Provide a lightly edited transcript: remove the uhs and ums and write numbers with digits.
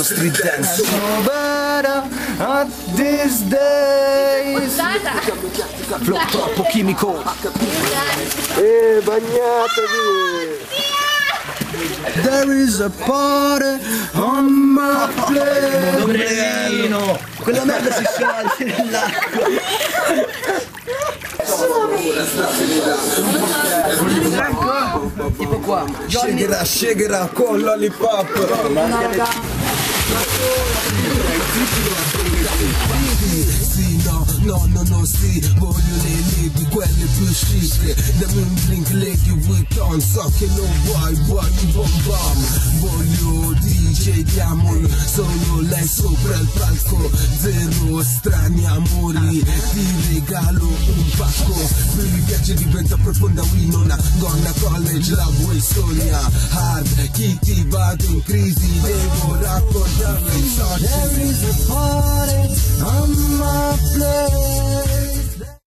street dance. At these days. Flow troppo chimico. Bagnatevi. There is a party on my plate. Poverino, quella merda si scioglie nell'acqua. Tipo qua. Shakera con lollipop. Sì, no, sì, voglio le lady, quelle più chic. Dammi un drink, Lady Vuitton, so che non vuoi bom bom. Voglio DJ Diamond, solo lei sopra il palco. Zero strani amori, ti regalo un pacco. Mi piace diventa profonda, Winona, Gonna College, la vuoi sogna. Hard, chi ti vado in crisi, devo raccontarle i soldi. There is a party on my place.